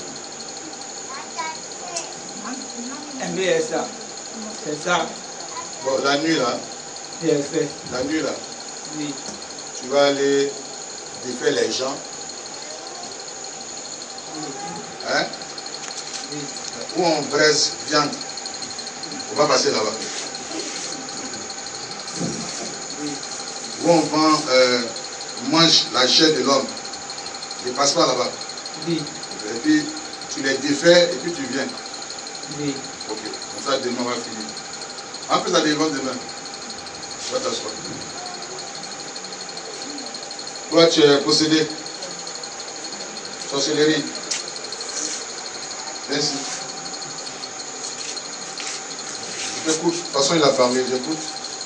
MBSA. C'est ça. Bon, la nuit là. J'ai fait. La nuit là. Oui. Tu vas aller défaire les gens. Hein? Oui. Où on braise viande. On va passer là-bas. Oui. Où on vend, mange la chair de l'homme. Ne passe pas là-bas. Oui. Et puis tu les défais et puis tu viens. Oui. Ok. Comme ça demain on va finir. En plus la délivrance demain. Tu vas t'asseoir. Toi tu es possédé. Sorcellerie. Merci. J'écoute. De toute façon il a parlé, j'écoute.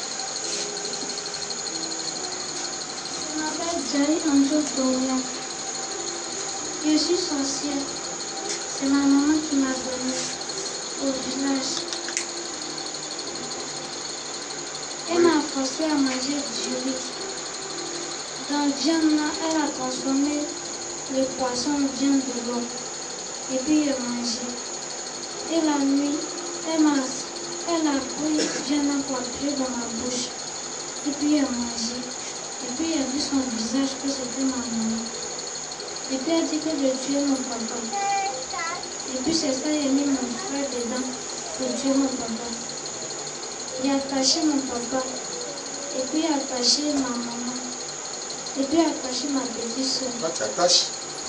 Je m'appelle Jerry Anjo. Je suis sorcière. C'est ma maman qui m'a donné au village. Elle m'a forcé à manger du riz. Dans viande, elle a transformé le poisson en viande de l'eau. Et puis elle mangeait. Et la nuit, elle a pris viande poitrée dans ma bouche. Et puis elle mangeait. Et puis elle a vu son visage que c'était ma maman. Et puis elle dit que je tuais mon papa. Et puis c'est ça, il a mis mon frère dedans pour tuer mon papa. Il a attaché mon papa. Et puis il a attaché ma maman. Et puis il a attaché ma petite soeur. Toi, tu attaches.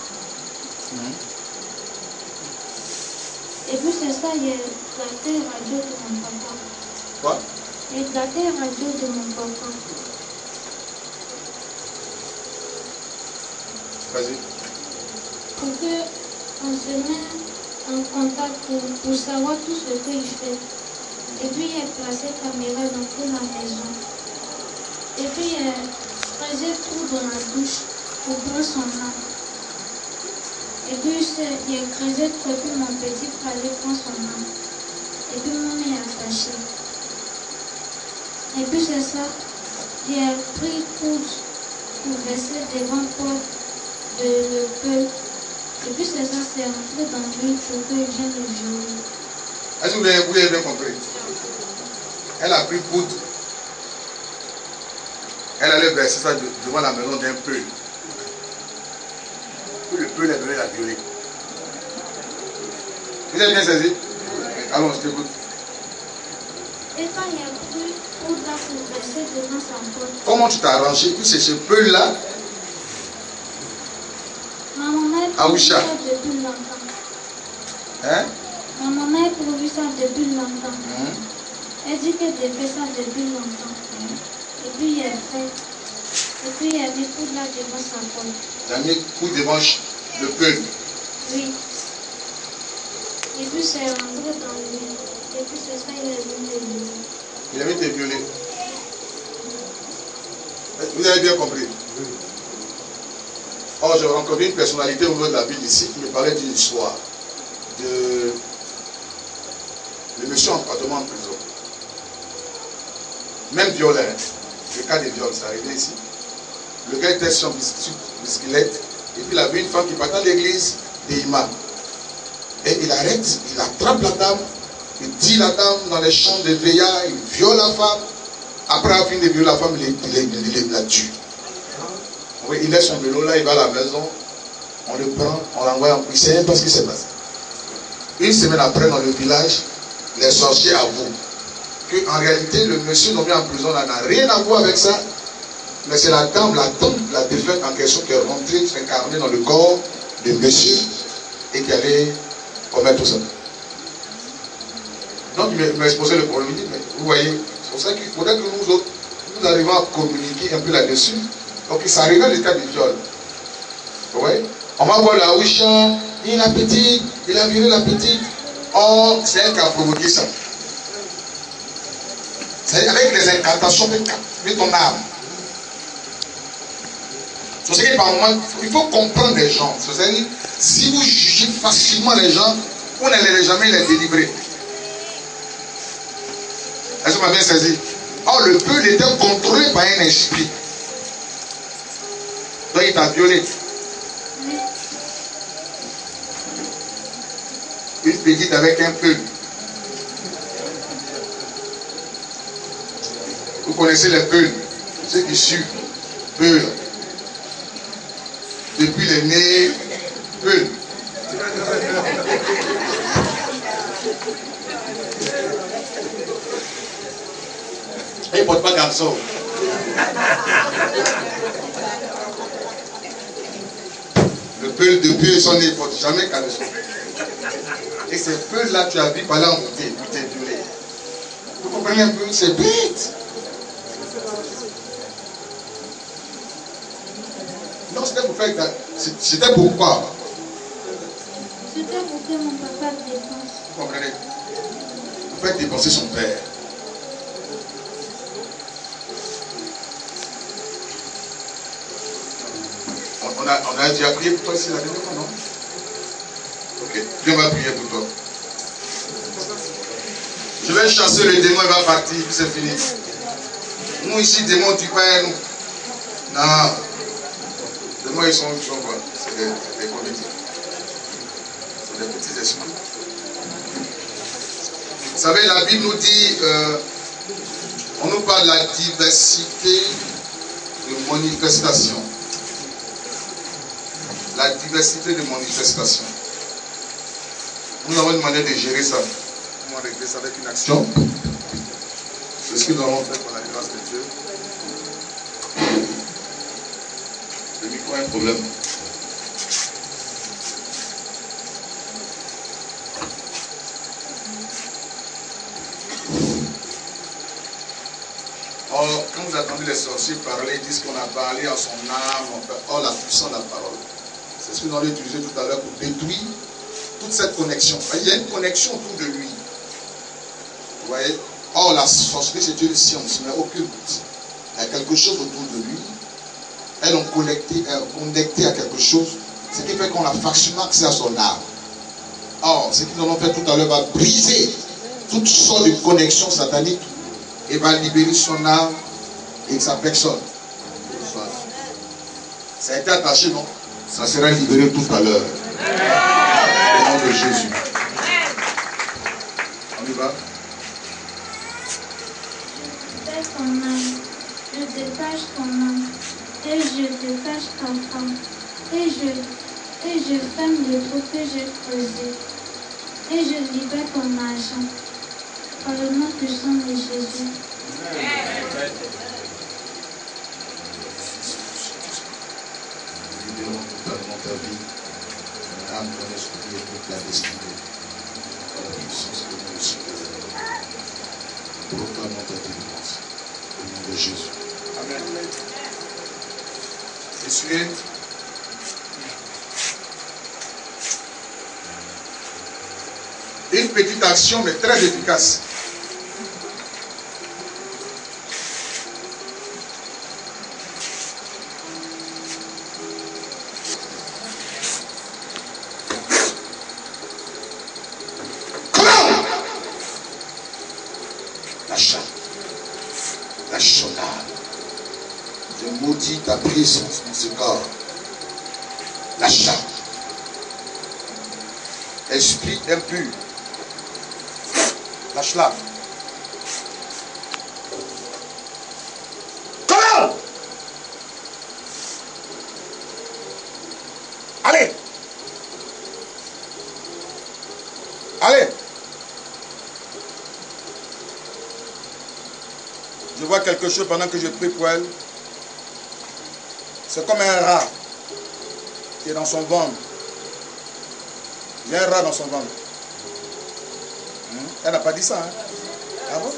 Et puis c'est ça, il a gâté la radio de mon papa. Quoi? Il a gâté la radio de mon papa. Vas-y. Pour qu'on se mette en contact pour savoir tout ce qu'il fait. Et puis il a placé la caméra dans toute la maison. Et puis il faisait tout dans la douche pour prendre son âme. Et puis il a creusé tout et puis mon petit frère allait prendre son âme. Et puis maman est attachée. Et puis c'est ça, il a pris coude pour verser devant le porte de le peuple. Et puis c'est ça, c'est entré dans lui pour que je vienne le violer. Est-ce que vous avez bien compris? Elle a pris poudre. Elle allait verser ça devant la maison d'un peu. Puis le peu est venu la violer. Vous avez bien saisi? Allons, je t'écoute. Et quand il a pris poudre là pour verser devant sa porte, Comment tu t'es arrangé? Puis c'est ce peu-là. ma maman a prévu ça depuis longtemps. Hein? Ma maman a prévu ça depuis longtemps. Elle dit qu'elle fait ça depuis longtemps. Et puis elle fait. Et puis il a mis poudre là devant sa porte. Tu as mis coup devant le peu. Oui. Et puis c'est rentré dans lui. Et puis c'est ça, il est venu le violer. Il avait été violé. Vous avez bien compris? Or, j'ai rencontré une personnalité au niveau de la ville ici qui me parlait d'une histoire de monsieur en appartement en prison. Même violent. Le cas de viol, c'est arrivé ici. Le gars était sur bicyclette et puis il avait une femme qui partait à l'église des imams. Et il arrête, il attrape la dame, il dit la dame dans les champs de veillard, il viole la femme. Après avoir fini de violer la femme, il la tue. Oui, il laisse son vélo là, il va à la maison, on le prend, on l'envoie en prison. C'est pas ce qui s'est passé. Une semaine après, dans le village, les sorciers avouent qu'en réalité, le monsieur nommé en prison n'a rien à voir avec ça, mais c'est la dame, la tante, la défunte en question qui est rentrée, s'incarner dans le corps de monsieur et qui allait commettre tout ça. Donc il m'a exposé le problème, il dit, mais vous voyez, c'est pour ça qu'il faudrait que nous autres, nous arrivons à communiquer un peu là-dessus. Donc ça arrive à l'état de viol. Vous voyez? On va voir la Ouichan, il a petite, il a violé la petite. Or, c'est elle qui a provoqué ça. C'est avec les incantations de ton âme. C'est ce qui par moment, il faut comprendre les gens. C'est-à-dire, si vous jugez facilement les gens, vous n'allez jamais les délivrer. Est-ce que vous m'avez bien saisi? Or, le peuple était contrôlé par un esprit. Donc, il t'a violé. Une petite avec un peu. Vous connaissez les peuls, ceux qui suent, peuls. Depuis les nez, peuls. Et il ne porte pas garçon. Le peul depuis son nez, il ne porte jamais caleçon. Et ces peuls-là, tu as vu parler en beauté, puis tu es violé. Vous comprenez un peu? C'est bête. Non, c'était pour faire. C'était pourquoi? C'était pour que mon papa dépense. Vous comprenez? Pour faire dépenser son père. On a déjà prié pour toi ici la dernière fois, non? Ok, Dieu va prier pour toi. Je vais chasser le démon, il va partir, puis c'est fini. nous ici, démons, tu pas nous. Non. Démons, ils sont quoi? C'est des comédiens. C'est des petits esprits. Vous savez, la Bible nous dit, on nous parle de la diversité de manifestations. La diversité de manifestations. Nous avons une manière de gérer ça. Comment régler ça avec une action? C'est ce que nous avons fait par la grâce de Dieu. Le micro a un problème. Or, quand vous attendez les sorciers parler, ils disent qu'on a parlé à son âme, or la puissance de la parole. C'est ce que nous allons utiliser tout à l'heure pour détruire toute cette connexion. Il y a une connexion autour de lui. Vous voyez? Or, la sorcellerie, c'est une science, mais aucun doute. Il y a quelque chose autour de lui. Elles ont connecté à quelque chose, ce qui fait qu'on a facilement accès à son âme. Or, ce que nous allons faire tout à l'heure va briser toutes sortes de connexions sataniques et va libérer son âme et sa personne. Ça a été attaché, non? Ça sera libéré tout à l'heure. Au nom de Jésus. On y va? Ton âme, je détache ton âme, et je détache ta femme, et je ferme le trou que j'ai creusé, et je libère ton argent, par le nom puissant de Jésus. Libérons totalement ta vie, ton âme, ton esprit et toute la destinée. Par la puissance de Dieu supérieur. Proclamons ta délivrance. Au nom de Jésus. Amen. Essuyez. Une petite action, mais très efficace. Je maudis ta présence dans ce corps. Lâche-la. Esprit impur. Lâche-la. Comment? Allez. Allez. Je vois quelque chose pendant que je prie pour elle. C'est comme un rat qui est dans son ventre. Il y a un rat dans son ventre. Elle n'a pas dit ça, hein? Ah bon?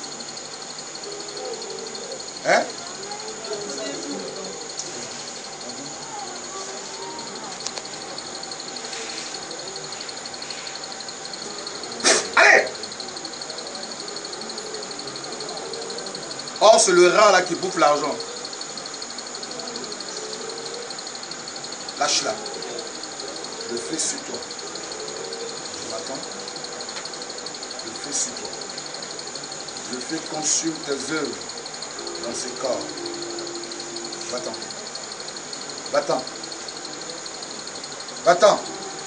Hein? Allez! Or, c'est le rat là qui bouffe l'argent. Lâche-la. Le feu sur toi. Tu m'attends? Le feu sur toi. Le feu consume tes œuvres dans ces corps. Va-t'en. Va-t'en. Va-t'en.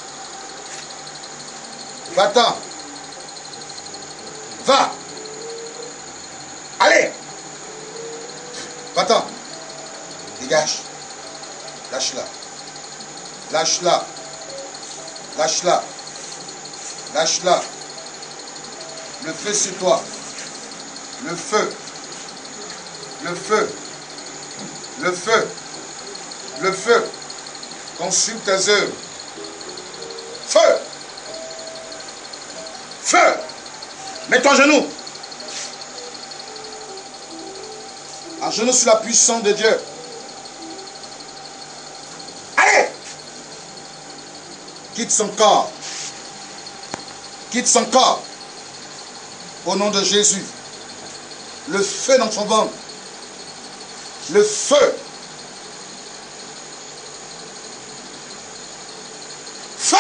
Va-t'en. Va. Allez. Va-t'en. Dégage. Lâche-la. Lâche-la. Lâche-la. Lâche-la. Le feu sur toi. Le feu. Le feu. Le feu. Le feu. Consume tes œuvres. Feu. Feu. Mets-toi à genoux. À genoux sur la puissance de Dieu. Allez. Quitte son corps. Quitte son corps. Au nom de Jésus. Le feu dans son ventre. Le feu. Feu.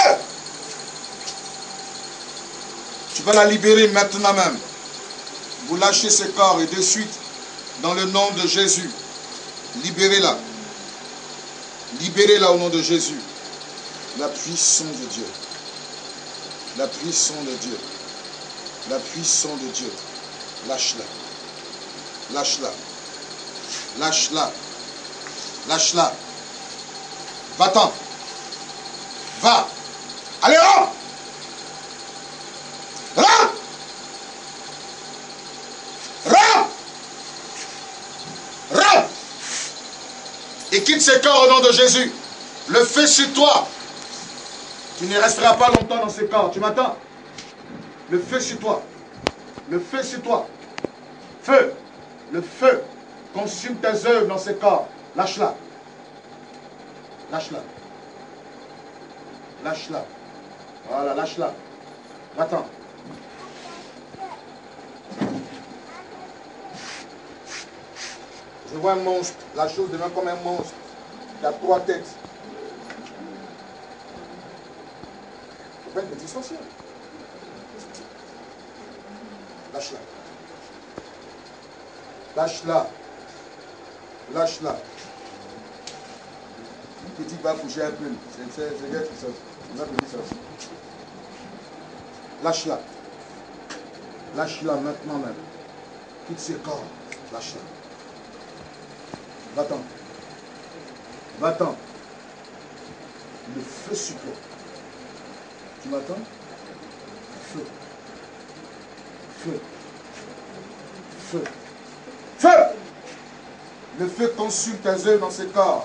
Tu vas la libérer maintenant même. Vous lâchez ce corps et de suite, Dans le nom de Jésus. Libérez-la. Libérez-la au nom de Jésus. La puissance de Dieu. La puissance de Dieu. La puissance de Dieu. Lâche-la. Lâche-la. Lâche-la. Lâche-la. Va-t'en. Va. Allez, rentre. Rentre. Rentre. Rentre. Et quitte ce corps au nom de Jésus. Le feu sur toi. Tu ne resteras pas longtemps dans ce corps. Tu m'entends? Le feu sur toi. Le feu sur toi. Feu. Le feu consume tes œuvres dans ce corps. Lâche-la. Lâche-la. Lâche-la. Voilà, lâche-la. Va-t'en. Je vois un monstre. La chose devient comme un monstre. Il a 3 têtes. C'est pas une petite sorcière. Lâche-la. Lâche-la. Lâche-la. Une petite va coucher un peu. C'est une petite sorcière. Lâche-la. Lâche-la maintenant même. Quitte ce corps. Lâche-la. Va-t'en. Va-t'en. Le feu sur toi. Tu m'attends? Feu. Feu. Feu. Feu! Le feu consume tes œuvres dans ce corps.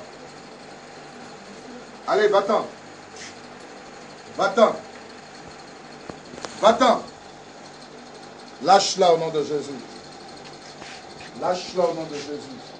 Allez, va-t'en. Va-t'en. Va-t'en. Lâche-la au nom de Jésus. Lâche-la au nom de Jésus.